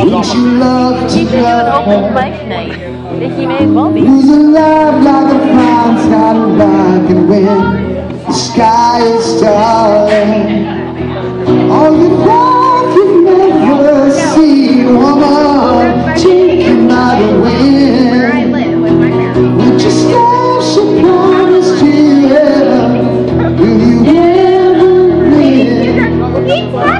Would you love to You should do an open mic night. He may as well be. Who's alive like a fine sky black and wind? The sky is darling. All you thought you'd never see, woman, taken by the wind. Would you stash a promise to heaven? Will you ever win?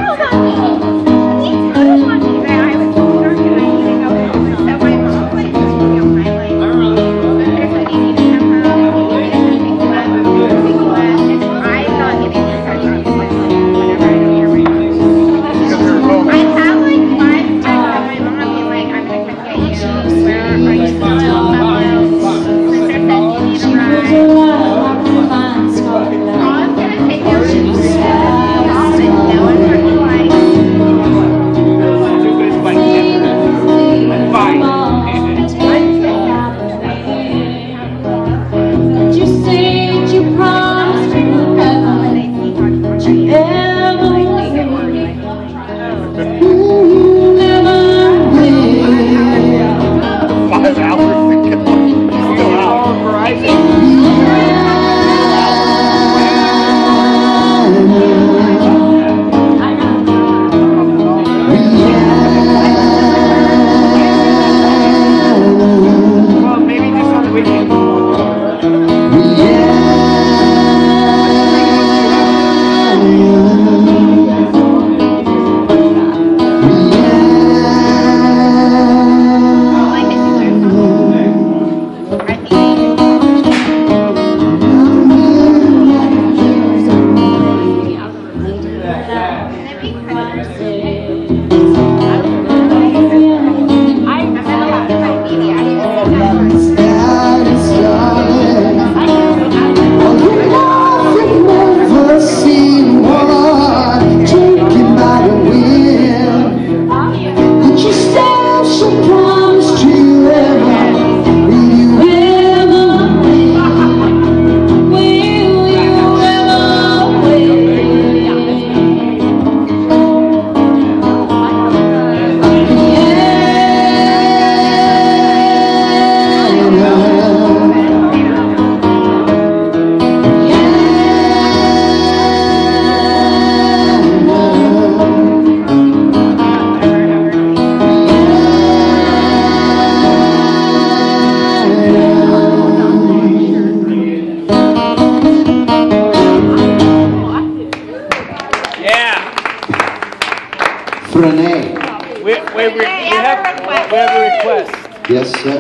We have a request. Yes, sir.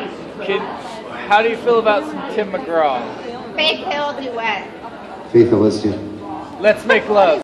How do you feel about some Tim McGraw? Faith Hill duet. Faith, let's do. Let's Make Love.